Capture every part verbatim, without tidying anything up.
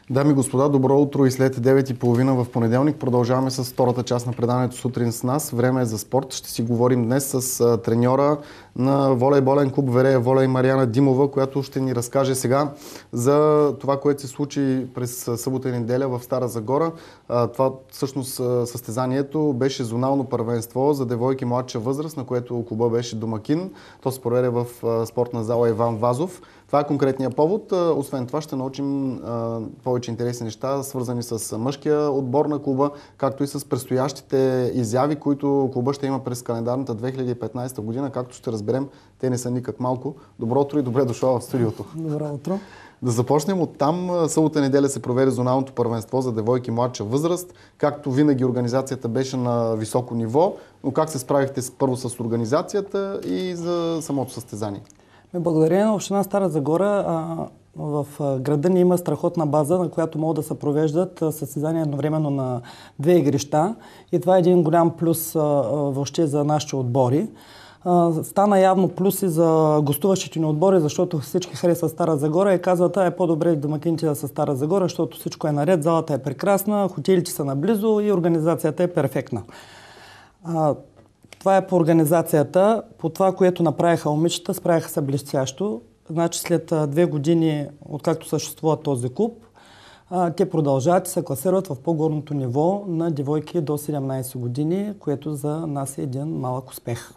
Дами и господа, добро утро и след девет и половина в понеделник продължаваме с втората част на преданието сутрин с нас. Време е за спорт. Ще си говорим днес с а, треньора на волейболен клуб Верея Волей Мариана Димова, която ще ни разкаже сега за това, което се случи през събота и неделя в Стара Загора. А, това всъщност състезанието беше зонално първенство за девойки младша възраст, на което клуба беше домакин. То се проведе в а, спортна зала Иван Вазов. Това е конкретният повод. Освен това ще научим а, повече интересни неща, свързани с мъжкия отбор на клуба, както и с предстоящите изяви, които клуба ще има през календарната две хиляди и петнадесета година. Както ще разберем, те не са никак малко. Добро утро и добре дошла в студиото. Добро утро. Да започнем от там. Събота неделя се проведе зоналното първенство за девойки младша възраст. Както винаги организацията беше на високо ниво, но как се справихте първо с организацията и за самото състезание? Благодарение на община Стара Загора а, в града ни има страхотна база, на която могат да се провеждат състезания едновременно на две игрища. И това е един голям плюс а, въобще за нашите отбори. А, стана явно плюс и за гостуващите ни отбори, защото всички харесват Стара Загора и казват, а е по-добре домакините да са Стара Загора, защото всичко е наред, залата е прекрасна, хотелите са наблизо и организацията е перфектна. А, Това е по организацията. По това, което направиха момичета, справиха се блестящо. Значи след две години, откакто съществува този клуб, те продължават и се класират в по-горното ниво на девойки до седемнадесет години, което за нас е един малък успех.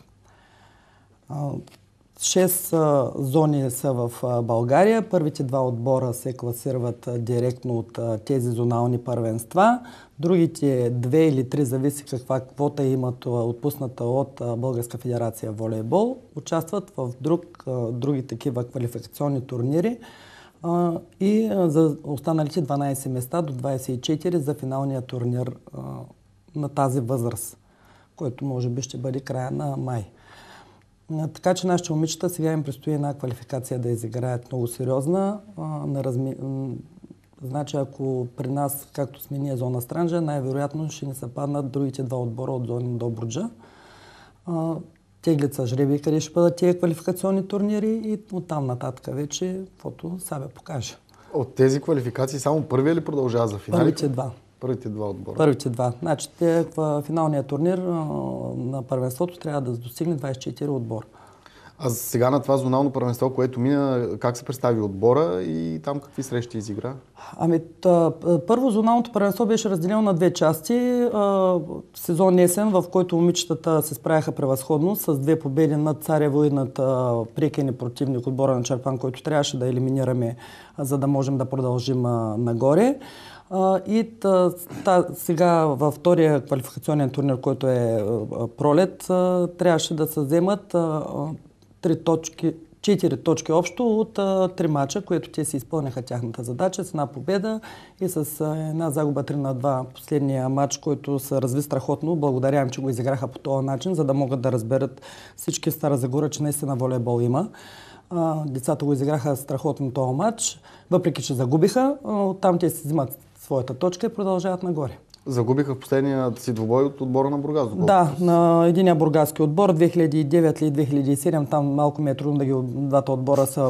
Шест зони са в България. Първите два отбора се класират директно от тези зонални първенства. Другите две или три, зависи каква квота имат отпусната от Българска федерация волейбол, участват в друг, други такива квалификационни турнири и за останалите дванадесет места до двадесет и четири за финалния турнир на тази възраст, който може би ще бъде края на май. Така че нашите момичета сега им предстои една квалификация да изиграят много сериозна. На разми... Значи ако при нас, както сме ние зона Странджа, най-вероятно ще ни се паднат другите два отбора от зона Добруджа. Теглица жреби, къде ще бъдат тези квалификационни турнири и оттам нататък вече, каквото Сабя покаже. От тези квалификации само първия ли продължава за финалите? Първите два. Първите два отбора. Първите два. Значи те, в финалния турнир на първенството трябва да достигне двадесет и четири отбора. А сега на това зонално първенство, което мина, как се представи отбора и там какви срещи изигра? Ами, тъ, първо зоналното първенство беше разделено на две части. Сезон есен, в който момичетата се справяха превъзходно с две победи над Царево и над прекия ни противник отбора на Чарпан, който трябваше да елиминираме, за да можем да продължим нагоре. И та, та, сега във втория квалификационен турнир, който е пролет, трябваше да се вземат три точки, четири точки общо от три мача, което те си изпълняха тяхната задача с една победа и с една загуба три на два последния матч, който се разви страхотно. Благодарявам, че го изиграха по този начин, за да могат да разберат всички в Стара Загора, че наистина волейбол има. Децата го изиграха страхотно този матч, въпреки че загубиха. Там те си взимат своята точка и продължават нагоре. Загубиха в последния си двубой от отбора на Бургас? Да, на единия бургаски отбор, две хиляди и девет или две хиляди и седем, там малко ми е трудно да ги двата отбора са...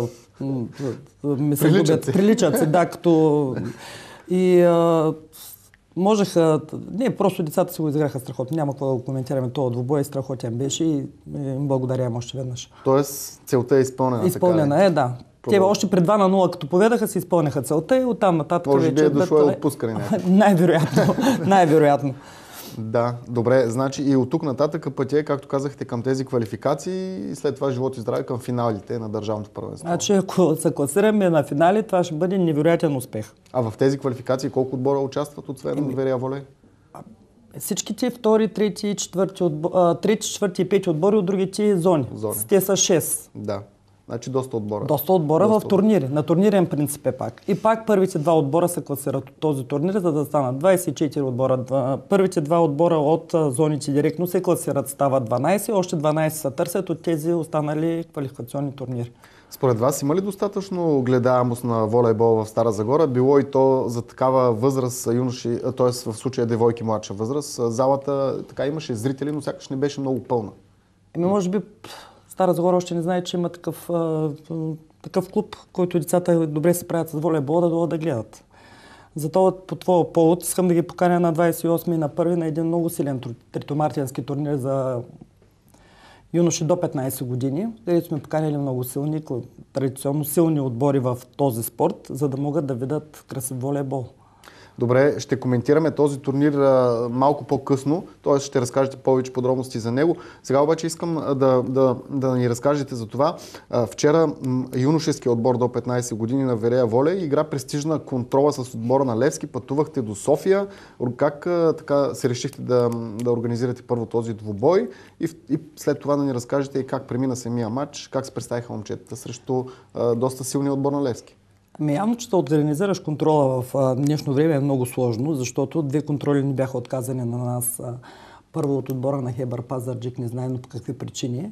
Ми се приличат губят, приличат се, да, като... И а, можеха... Не, просто децата си го изиграха страхотно. Няма какво да го коментираме. Това двубой страхотен беше и им благодарявам още веднъж. Тоест целта е изпълнена? Изпълнена така, е, да. Те още пред два на нула, като поведаха, се изпълняха целта и оттам нататък може вече... би е дошло и отпускане. Най-вероятно. Най-вероятно. Да, добре. Значи и от тук нататък пътя е, както казахте, към тези квалификации и след това живот и здраве към финалите на държавното първенство. Значи ако се класираме на финали, това ще бъде невероятен успех. А в тези квалификации колко отбора участват от Северна Верея Волей? Всичките втори, трети, четвърти, отбор, трети, четвърти и пети отбори от другите зони. зони. Те са шест. Да. Значи доста отбора. Доста отбора доста в турнири. На турнирен принцип е пак. И пак първите два отбора се класират от този турнир, за да станат двадесет и четири отбора. Първите два отбора от зоните директно се класират, стават дванадесет, още дванадесет се търсят от тези останали квалификационни турнири. Според вас има ли достатъчно гледаемост на волейбол в Стара Загора? Било и то за такава възраст, юноши, т.е. в случая девойки младша възраст, залата така имаше зрители, но сякаш не беше много пълна. Еми, може би Стара Загора още не знае, че има такъв, такъв клуб, който децата добре се правят с волейбол, да дойдат да гледат. Зато по твоя повод искам да ги поканя на двадесет и осми на първи на един много силен тритомартиански турнир за юноши до петнадесет години, където сме поканили много силни, традиционно силни отбори в този спорт, за да могат да видят красив волейбол. Добре, ще коментираме този турнир а, малко по-късно, т.е. ще разкажете повече подробности за него. Сега обаче искам да, да, да ни разкажете за това. А, вчера юношеския отбор до петнадесет години на Верея Волей игра престижна контрола с отбора на Левски. Пътувахте до София. Как а, така се решихте да, да организирате първо този двубой и, и след това да ни разкажете и как премина самия матч, как се представиха момчетата срещу а, доста силния отбор на Левски? Ами явно, че да организираш контрола в а, днешно време е много сложно, защото две контроли ни бяха отказани на нас. А, първо от отбора на Хебър Пазарджик, не знаем по какви причини.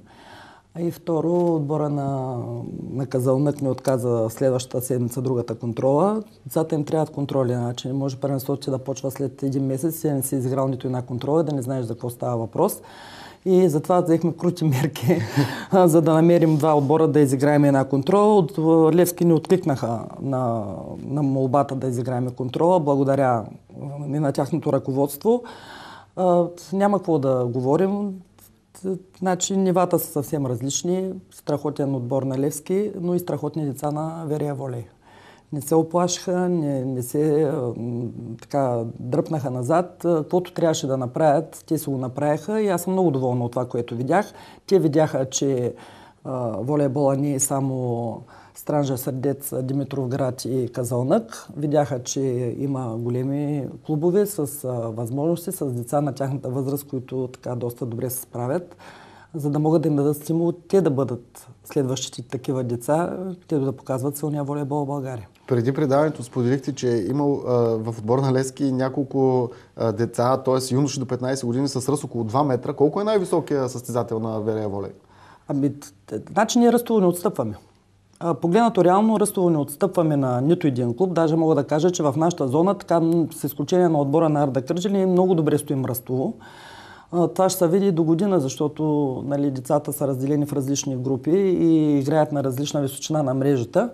А и второ, отбора на, на Казалнък ни отказа следващата седмица другата контрола. Децата им трябват контроли, значи не може първенството да почва след един месец и да не си изиграл нито една контрола, да не знаеш за какво става въпрос. И затова взехме крути мерки, за да намерим два отбора да изиграем една контрола. От Левски ни откликнаха на, на молбата да изиграем контрола, благодаря и на тяхното ръководство. А, няма какво да говорим. Значи, нивата са съвсем различни. Страхотен отбор на Левски, но и страхотни деца на Верея Волей. Не се оплашиха, не, не се така дръпнаха назад. Каквото трябваше да направят, те се го направиха и аз съм много доволна от това, което видях. Те видяха, че а, волейбола не е само Странджа, Сърдец, Димитровград и Казалнък. Видяха, че има големи клубове с а, възможности, с деца на тяхната възраст, които така доста добре се справят, за да могат да им дадат стимул те да бъдат следващите такива деца, те да показват силния волейбол в България. Преди предаването споделихте, че е имал а, в отбор на Левски няколко а, деца, т.е. юноши до петнадесет години с ръст около два метра. Колко е най-високият състезател на Верея Волей? Ами, значи ние ръстово не отстъпваме. А, погледнато реално ръстово не отстъпваме на нито един клуб. Даже мога да кажа, че в нашата зона, така с изключение на отбора на Арда Кърджали, много добре стоим ръстово. Това ще се види до година, защото нали, децата са разделени в различни групи и играят на различна височина на мрежата.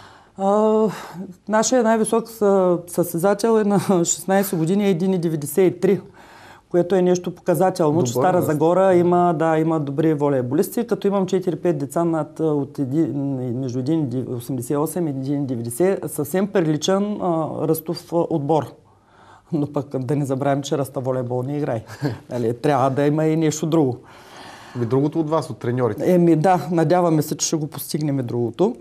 А, нашия най-висок състезател е на шестнадесет години, един цяло деветдесет и три, което е нещо показателно, Добър, че Стара да. Загора има, да, има добри волейболисти, като имам четири-пет деца над, от един, между един цяло осемдесет и осем и един цяло деветдесет, съвсем приличен а, ръстов отбор. Но пък да не забравим, че ръста волейбол не играе. Нали, трябва да има и нещо друго. Ами другото от вас, от треньорите? Еми да, надяваме се, че ще го постигнем и другото.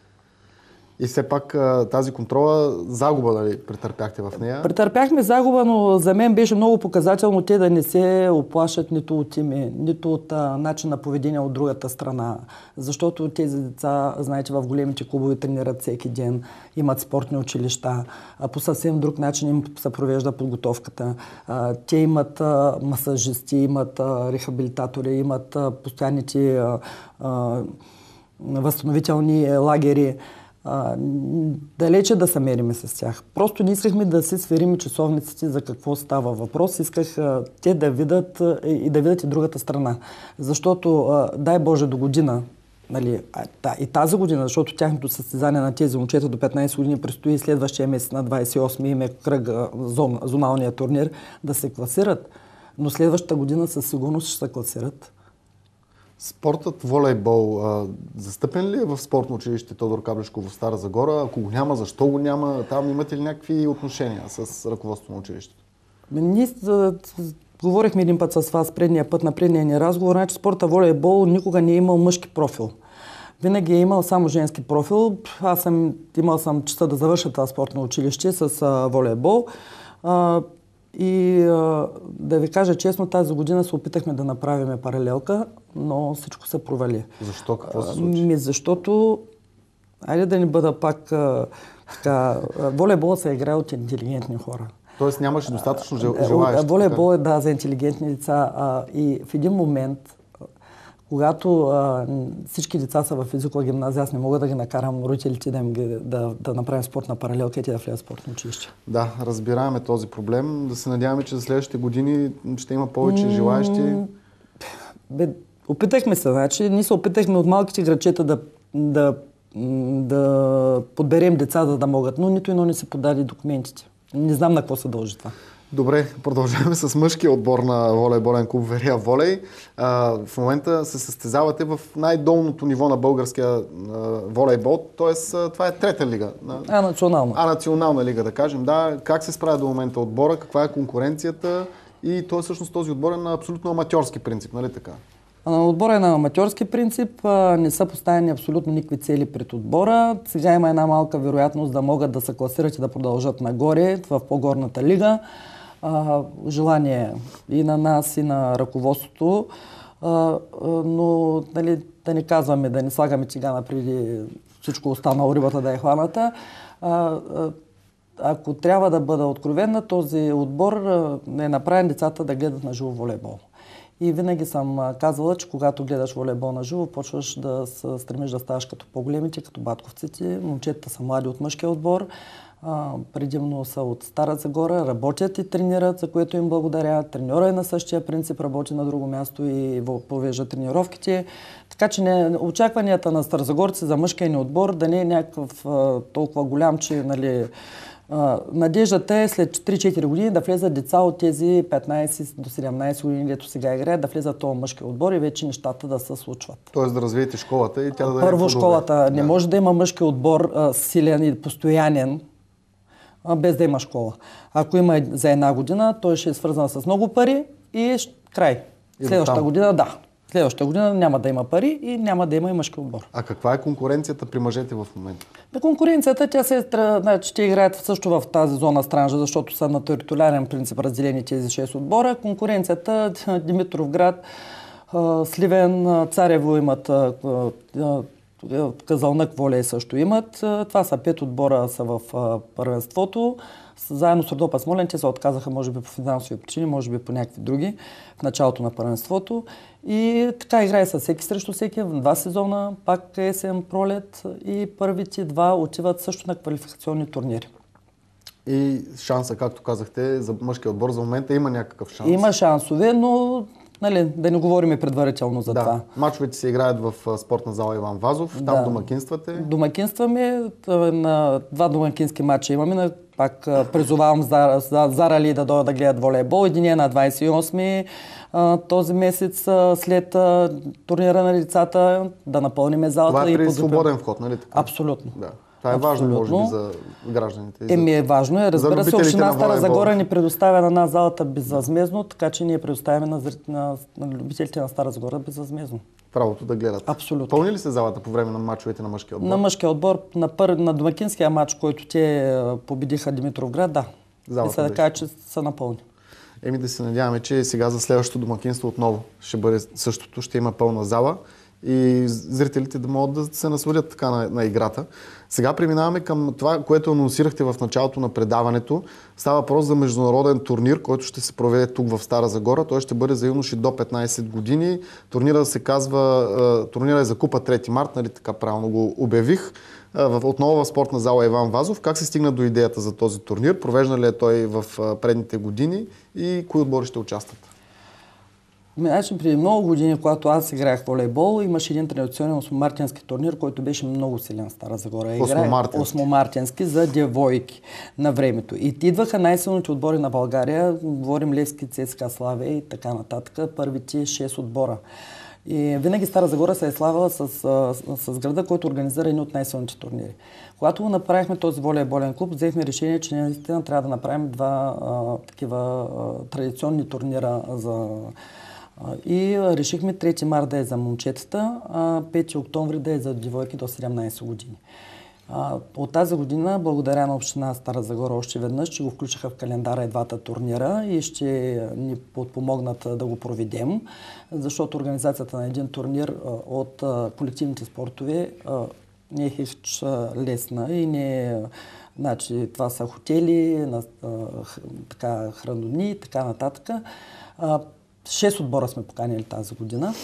И все пак тази контрола, загуба, нали, претърпяхте в нея? Претърпяхме загуба, но за мен беше много показателно те да не се оплашат нито от име, нито от а, начин на поведение от другата страна. Защото тези деца, знаете, в големите клубове тренират всеки ден, имат спортни училища, а по съвсем друг начин им се провежда подготовката. А, те имат а, масажисти, имат а, рехабилитатори, имат а, постоянните а, а, възстановителни лагери. А, далече да се мериме с тях. Просто не искахме да си сверим часовниците за какво става въпрос. Исках а, те да видят а, и да видят и другата страна. Защото, а, дай Боже, до година, нали, а, да, и тази година, защото тяхното състезание на тези момчета до петнадесет години предстои следващия месец на двадесет и осми им е кръг зон, зоналния турнир, да се класират. Но следващата година със сигурност ще се класират. Спортът волейбол а, застъпен ли е в спортно училище Тодор Каблешков в Стара Загора? Ако го няма, защо го няма? Там имате ли някакви отношения с ръководството на училището? Ние говорихме един път с вас предния път на предния ни разговор, значи спорта волейбол никога не е имал мъжки профил. Винаги е имал само женски профил. Аз съм имал съм честа да завърша това спортно училище с а, волейбол. А, И а, да ви кажа честно, тази година се опитахме да направим паралелка, но всичко се провали. Защо? Какво се случи? Ми, защото, айде да не бъда пак а, така, волейбол се играе от интелигентни хора. Тоест нямаше достатъчно желаещи? Волейбол е да, за интелигентни деца а, и в един момент, когато а, всички деца са в физикова гимназия, аз не мога да ги накарам родителите да, им, да, да направим спортна паралелка и те да влязат в спортно училище. Да, разбираме този проблем. Да се надяваме, че за следващите години ще има повече желаещи. Бе, опитахме се, значи. Ние се опитахме от малките градчета да, да, да подберем деца, да, да могат, но нито едно не се подаде документите. Не знам на какво се дължи това. Добре, продължаваме с мъжкия отбор на волейболен клуб Верия Волей. А, в момента се състезавате в най-долното ниво на българския а, волейбол, т.е. това е трета лига. А, национална. А, национална лига, да кажем. Да, как се справя до момента отбора, каква е конкуренцията и той всъщност този отбор е на абсолютно аматьорски принцип, нали така? Отбора е на аматьорски принцип, не са поставени абсолютно никакви цели пред отбора. Сега има една малка вероятност да могат да се класират и да продължат нагоре в по-горната лига. Желание и на нас, и на ръководството, но нали, да не казваме, да не слагаме тигана преди всичко останало, рибата да е хваната. Ако трябва да бъда откровенна, този отбор е направен децата да гледат на живо волейбол. И винаги съм казвала, че когато гледаш волейбол на живо, почваш да се стремиш да ставаш като по-големите, като батковците. Момчетата са млади от мъжкия отбор, а, предимно са от Стара Загора, работят и тренират, за което им благодаря. Треньора е на същия принцип, работи на друго място и повежда тренировките. Така че не, очакванията на старозагорци за мъжкия ни отбор да не е някакъв а, толкова голям, че нали, Uh, надеждата е след три-четири години да влезат деца от тези петнайсет до седемнайсет години, дето сега играят, да влезат в този мъжки отбор и вече нещата да се случват. Тоест да развиете школата и тя да даде Първо школата. Не да. може да има мъжки отбор а, силен и постоянен, а, без да има школа. Ако има за една година, той ще е свързан с много пари и край. И Следващата година, да. Следващата година няма да има пари и няма да има и мъжки отбор. А каква е конкуренцията при мъжете в момента? На конкуренцията тя се значи, ще играят също в тази зона Странджа, защото са на териториален принцип разделени тези шест отбора. Конкуренцията Димитровград, Сливен, Царево имат, Казалнък, Волей също имат. Това са пет отбора са в първенството. Заедно с Родопа Смолян те се отказаха, може би по финансови причини, може би по някакви други, в началото на първенството. И така играе с всеки срещу всеки, в два сезона, пак есен, пролет и първите два отиват също на квалификационни турнири. И шанса, както казахте, за мъжкия отбор за момента има някакъв шанс? Има шансове, но нали, да не говорим предварително за да. това. Мачовете се играят в спортна зала Иван Вазов, там да. домакинствате? Домакинстваме, на два домакински матча имаме, пак призовавам за, за, за Рали да дойдат да гледат волейбол. Един е на двайсет и осми този месец след турнира на децата, да напълним залата. Това е при и свободен вход, нали така? Абсолютно. Да. Това е важно, може би, за гражданите. Еми е важно. Е. Разбира се, община Стара Загора ни предоставя на нас залата безвъзмездно, така че ние предоставяме на, на, на любителите на Стара Загора безвъзмездно. Правото да гледат. Абсолютно. Пълни ли се залата по време на мачовете на мъжкия отбор? На мъжкия отбор, на, пър... на домакинския матч, който те победиха Димитровград, да. Залата и са да кажа, че са напълни. Еми да се надяваме, че сега за следващото домакинство отново ще бъде същото, ще има пълна зала и зрителите да могат да се насладят така на, на играта. Сега преминаваме към това, което анонсирахте в началото на предаването. Става въпрос за международен турнир, който ще се проведе тук в Стара Загора. Той ще бъде за юноши до петнайсет години. Турнира се казва, турнира е за Купа трети март, нали така правилно го обявих. Отново в спортна зала Иван Вазов. Как се стигна до идеята за този турнир? Провеждан ли е той в предните години и кои отбори ще участват? Значи, преди много години, когато аз играех волейбол, имаше един традиционен осмомартински турнир, който беше много силен в Стара Загора. Осмомартински. Осмомартински за девойки на времето. И идваха най-силните отбори на България. Говорим Левски, ЦСКА, Славия и така нататък. Първите шест отбора. И винаги Стара Загора се е славила с, с, с града, който организира едни от най-силните турнири. Когато го направихме този волейболен клуб, взехме решение, че наистина трябва да направим два а, такива а, традиционни турнира за... И решихме трети март да е за момчетата, а пети октомври да е за девойки до седемнайсет години. От тази година, благодаря на община Стара Загора още веднъж, че го включиха в календара и двата турнира и ще ни подпомогнат да го проведем, защото организацията на един турнир от колективните спортове не е хич лесна и не е... Значи, това са хотели, така, хранодни и така нататък. Шест отбора сме поканили тази година,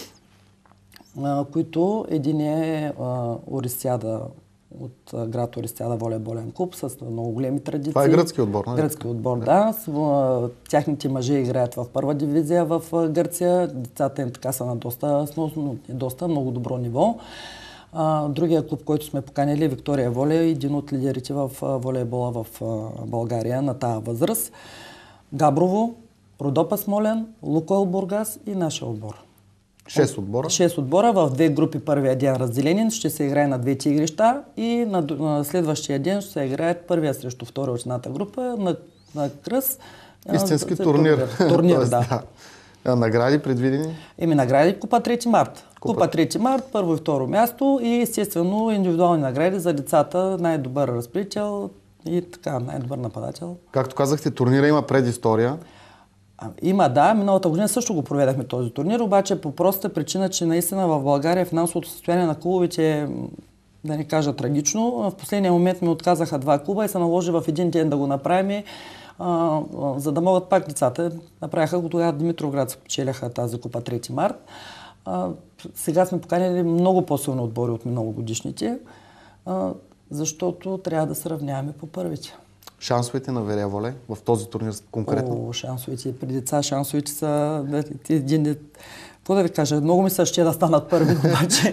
които един е Ористиада от град Ористиада волейболен клуб с много големи традиции. Това е гръцки отбор, не? Гръцки отбор, да. да. Тяхните мъже играят в първа дивизия в Гърция. Децата им така са на доста, доста много добро ниво. А, другия клуб, който сме поканили, Виктория Волей, един от лидерите в а, волейбола в а, България на тази възраст. Габрово, Родопа Смолян, Лукойл Бургас и нашия отбор. Шест отбора? Шест отбора в две групи първия ден разделени. Ще се играе на двете игрища и на, на следващия ден ще се играят първия срещу втория от едната група на, на кръст. Истински турнир. Турнир, турнир да. да. Награди предвидени? Еми награди Купа трети март. Купа, Купа трети март, първо и второ място и естествено индивидуални награди за децата, най-добър разпределител и така, най-добър нападател. Както казахте, турнира има предистория. Има, да. Миналата година също го проведахме този турнир, обаче по простата причина, че наистина в България финансовото състояние на клубовете е, да не кажа, трагично. В последния момент ми отказаха два клуба и се наложи в един ден да го направим, а, за да могат пак децата. Направиха го тогава Димитровград, спечеляха тази Купа трети март. А, сега сме поканили много по-силни отбори от миналогодишните, а, защото трябва да се равняваме по първите. Шансовете на Верея Волей в този турнир конкретно? О, шансовете при деца, шансовете са един... Какво да ви кажа, много ми се ще да станат първи, обаче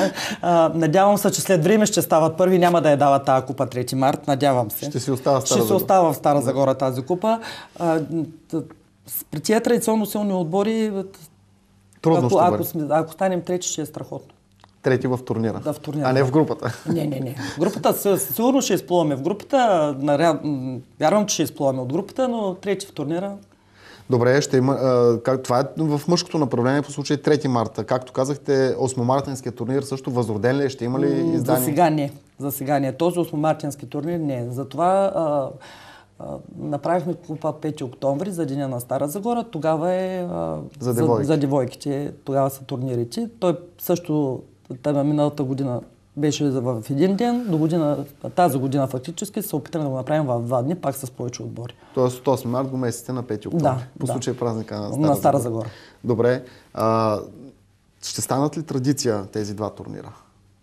а, надявам се, че след време ще стават първи, няма да я дават тази Купа трети март, надявам се. Ще си остава в Стара Ще Загора. се остава в Стара Загора тази Купа. А, при тия традиционно силни отбори, трудно ако, ще ако, бъде. Сме, ако станем трети, ще е страхотно. Трети в турнира. Да, в турнира. А не в групата. Не, не, не. В групата сигурно ще изплуваме в групата. Вярвам, че ще изплуваме от групата, но трети в турнира. Добре, ще има. А, как, това е в мъжкото направление по случай трети марта. Както казахте, осмомартинския турнир също възроден ли? Ще има ли издание? За сега не. За сега не. Този осмомартински турнир не. Затова а, а, направихме Купа пети октомври за деня на Стара Загора. Тогава е а, за, девойки. за, за девойките. Тогава са турнирите. Той също тема миналата година беше в един ден, до година, тази година фактически се опитаме да го направим в два дни, пак с повече отбори. Тоест от осми март го месеците на пети октомври, да, по да. случай празника на Стара, на Стара Загора. Загора. Добре. А, ще станат ли традиция тези два турнира?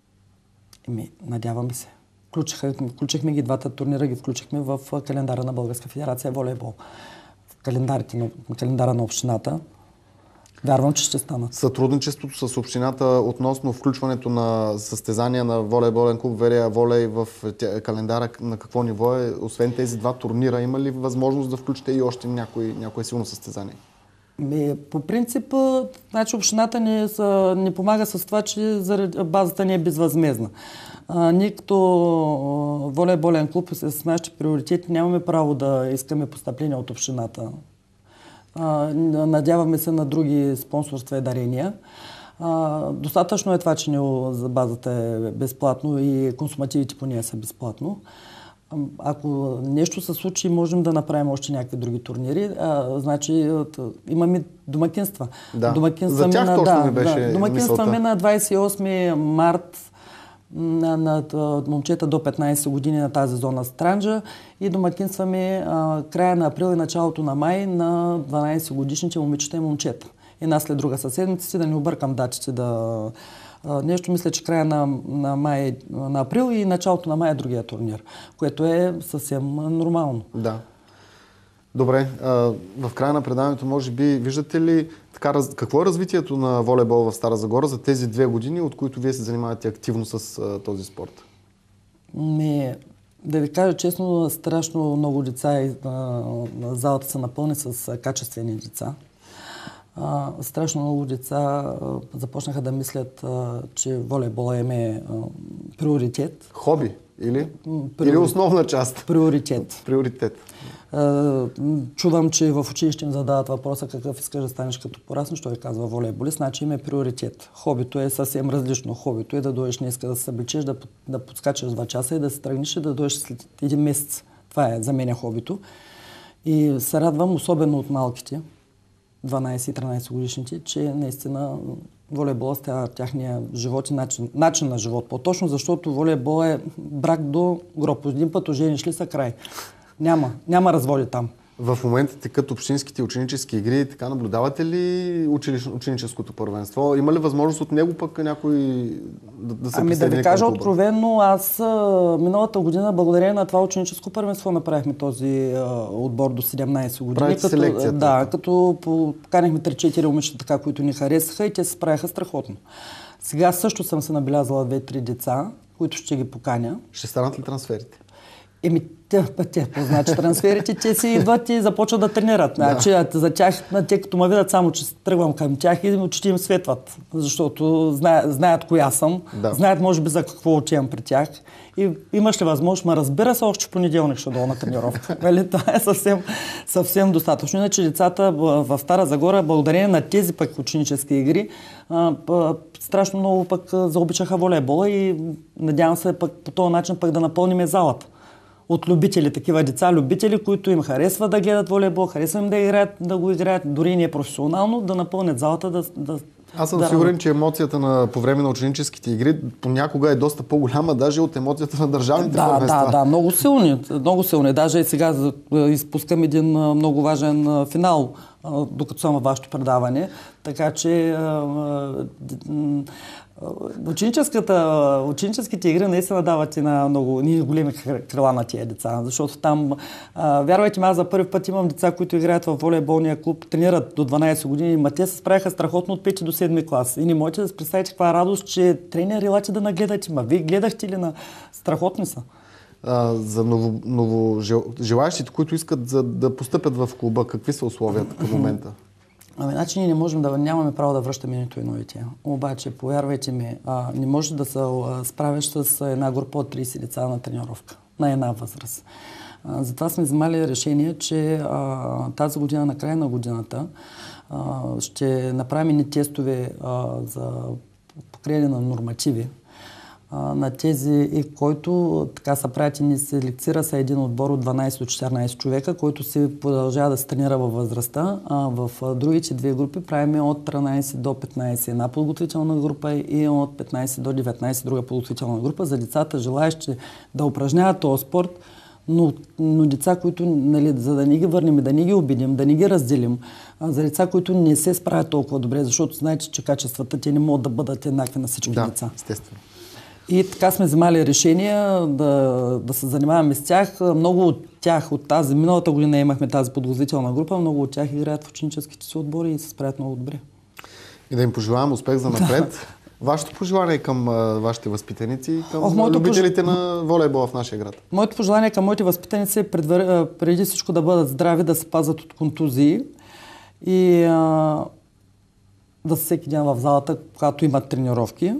Еми, надяваме се. Включиха, включихме ги двата турнира, ги включихме в календара на Българска федерация волейбол. В календарите на, календара на общината. Вярвам, че ще станат. Сътрудничеството с общината относно включването на състезания на волейболен клуб Верея Волей в календара на какво ниво е? Освен тези два турнира, има ли възможност да включите и още някое, някое силно състезание? Ми, по принцип, значи общината ни, са, ни помага с това, че заради, базата ни е безвъзмезна. А, ние като волейболен клуб с нашите приоритети нямаме право да искаме постъпления от общината. Uh, надяваме се на други спонсорства и дарения. Uh, достатъчно е това, че не за базата е безплатно и консумативите по нея са безплатно. Uh, ако нещо се случи, можем да направим още някакви други турнири. Uh, значи uh, имаме домакинства. Да. Домакинства За тях на, точно да, ми беше да, домакинстваме мисълта. на двадесет и осми март на, на, на момчета до петнадесет години на тази зона Странджа и домакинстваме а, края на април и началото на май на дванадесет годишните момичета и момчета. Една след друга със седмици, да не объркам датите да... А, нещо мисля, че края на, на, май, на април и началото на май е другия турнир, което е съвсем нормално. Да. Добре, в края на предаването, може би, виждате ли така, какво е развитието на волейбол в Стара Загора за тези две години, от които вие се занимавате активно с този спорт? Ми, да ви кажа честно, страшно много деца и на залата са напълни с качествени деца. А, страшно много деца а, започнаха да мислят, а, че волейбола им е а, приоритет. Хоби или? Приори... Или основна част? Приоритет. Приоритет. А, чувам, че в училище им задават въпроса какъв искаш да станеш като пораснеш, той казва волейболист, значи им е приоритет. Хобито е съвсем различно. Хобито е да дойдеш днеска да се събличеш, да, да подскачаш два часа и да се тръгнеш и да дойдеш след един месец. Това е за мен е хобито. И се радвам, особено от малките, дванадесет-тринадесет годишните, че наистина волейбол става тяхния живот и начин, начин на живот. По-точно, защото волейбол е брак до гроб. Един път ожениш ли са край. Няма, няма разводи там. В момента текат общинските ученически игри. Така наблюдавате ли училищ, ученическото първенство? Има ли възможност от него пък някой да, да се ами присъедини? Да ви кажа откровенно, аз миналата година, благодарение на това ученическо първенство, направихме този а, отбор до седемнадесет години. Правите като, селекцията. Да, като поканихме три-четири момичета, така, които ни харесаха и те се справяха страхотно. Сега също съм се набелязала две-три деца, които ще ги поканя. Ще станат ли трансферите? Еми, те, те, значи трансферите, те си идват и започват да тренират. Значи, да. За тях, те като ме видят само, че тръгвам към тях и очите им светват, защото знаят, знаят коя съм, да. Знаят може би за какво отивам при тях. И имаш ли възможност, ма разбира се, още в понеделник ще долу на тренировка. Нали? Това е съвсем, съвсем достатъчно. Иначе децата в Стара Загора, благодарение на тези пък ученически игри, страшно много пък заобичаха волейбола и надявам се пък по този начин пък да напълним залата. От любители, такива деца, любители, които им харесва да гледат волейбол, харесва им да играят, да го играят, дори не професионално, да напълнят залата, да... да Аз съм да... сигурен, че емоцията на, по време на ученическите игри понякога е доста по-голяма, даже от емоцията на държавните да, първенства. Да, да, много силни, много силни. Даже и сега изпускам един много важен финал, докато съм във вашето предаване. Така че ученическите игри наистина дават и на много големи крила на тия деца, защото там, а, вярвайте ми, аз за първи път имам деца, които играят в волейболния клуб, тренират до дванайсет години, ма те се справяха страхотно от пети до седми клас. И не можете да си представите каква радост, че тренери елате да нагледате. Ма вие гледахте ли на страхотни са? А, за ново, ново желаящите, които искат за, да постъпят в клуба, какви са условията към момента? Ами, значи ние не можем да нямаме право да връщаме нито едно дете. Обаче, повярвайте ми, а, не може да се справиш с една група от трийсет деца на тренировка, на една възраст. А, затова сме вземали решение, че а, тази година, на края на годината, а, ще направим ни тестове а, за покриване на нормативи. На тези, и който така се прави, ни селекцира се един отбор от дванайсет до четиринайсет човека, който се продължава да се тренира във възрастта. А в другите две групи правим от тринайсет до петнайсет една подготвителна група и от петнайсет до деветнайсет друга подготвителна група за децата, желаещи да упражняват този спорт, но, но деца, които, нали, за да не ги върнем, да не ги обидим, да не ги разделим, а за деца, които не се справят толкова добре, защото знаете, че качествата те не могат да бъдат еднакви на всички да, деца. Естествено. И така сме вземали решения да, да се занимаваме с тях. Много от тях, от тази миналата година имахме тази подготвителна група, много от тях играят в ученическите си отбори и се справят много добре. И да им пожелавам успех за напред. Вашето пожелание към а, вашите възпитаници и към Ох, любителите пож... на волейбола в нашия град? Моето пожелание към моите възпитаници е предвър... преди всичко да бъдат здрави, да се пазят от контузии и а, да са всеки ден в залата, когато имат тренировки.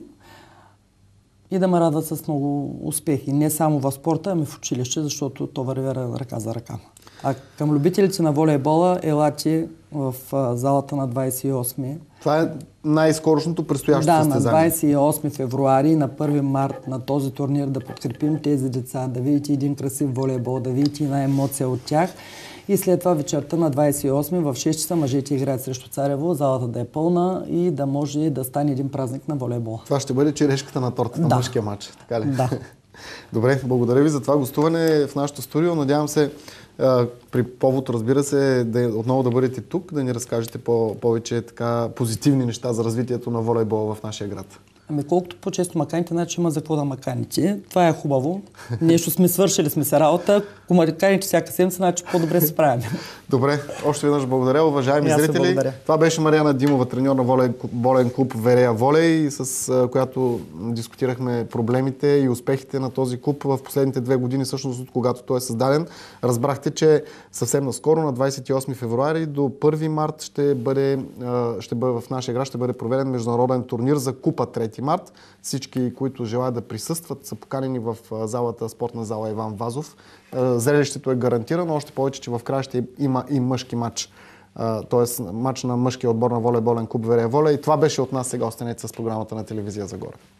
И да ме радват с много успехи. Не само в спорта, ами в училище, защото то върви ръка за ръка. А към любителите на волейбола, елате в залата на двайсет и осми. Това е най-скорошното предстоящо да, състезание. Да, на двайсет и осми февруари, на първи март на този турнир да подкрепим тези деца, да видите един красив волейбол, да видите една емоция от тях. И след това вечерта на двайсет и осми в шест часа мъжете играят срещу Царево, залата да е пълна и да може да стане един празник на волейбола. Това ще бъде черешката на тортата на да. мъжкия матч, така ли? Да. Добре, благодаря ви за това гостуване в нашото студио. Надявам се при повод, разбира се, да, отново да бъдете тук, да ни разкажете по- повече така позитивни неща за развитието на волейбола в нашия град. Ами колкото по-често маканите, значи има за какво да маканите. Това е хубаво. Нещо сме свършили, сме се работа. Ако маканите всяка седмица, значи по-добре се справяме. Добре, още веднъж благодаря, уважаеми зрители. Това беше Мариана Димова, треньор на волейболен клуб Верея Волей, с която дискутирахме проблемите и успехите на този клуб в последните две години, всъщност от когато той е създаден. Разбрахте, че съвсем наскоро, на двайсет и осми февруари до първи март ще бъде, ще бъде в нашия град ще бъде проведен международен турнир за Купа трети март. Всички, които желаят да присъстват, са поканени в залата, спортна зала Иван Вазов. Зрелището е гарантирано, още повече, че в края ще има и мъжки матч. Т.е. матч на мъжкия отбор на волейболен клуб Верея Волей. И това беше от нас. Сега останете с програмата на телевизия Загоре.